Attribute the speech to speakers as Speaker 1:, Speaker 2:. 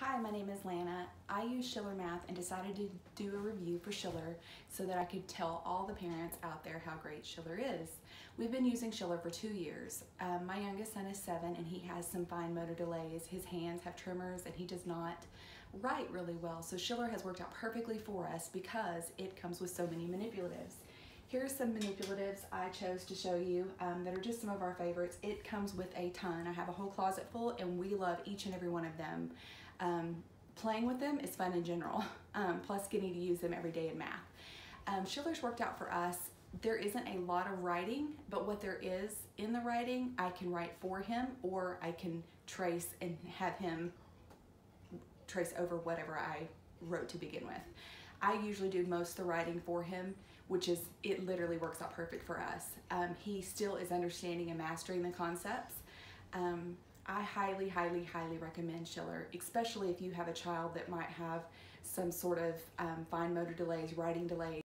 Speaker 1: Hi, my name is Lana. I use ShillerMath and decided to do a review for Schiller so that I could tell all the parents out there how great Schiller is. We've been using Schiller for 2 years. My youngest son is 7 and he has some fine motor delays. His hands have tremors and he does not write really well. So Schiller has worked out perfectly for us because it comes with so many manipulatives. Here's some manipulatives I chose to show you that are just some of our favorites. It comes with a ton. I have a whole closet full and we love each and every one of them. Playing with them is fun in general, plus getting to use them every day in math. Schiller's worked out for us. There isn't a lot of writing, but what there is in the writing, I can write for him or I can trace and have him trace over whatever I wrote to begin with. I usually do most of the writing for him, it literally works out perfect for us. He still is understanding and mastering the concepts. I highly, highly, highly recommend Schiller, especially if you have a child that might have some sort of fine motor delays, writing delays.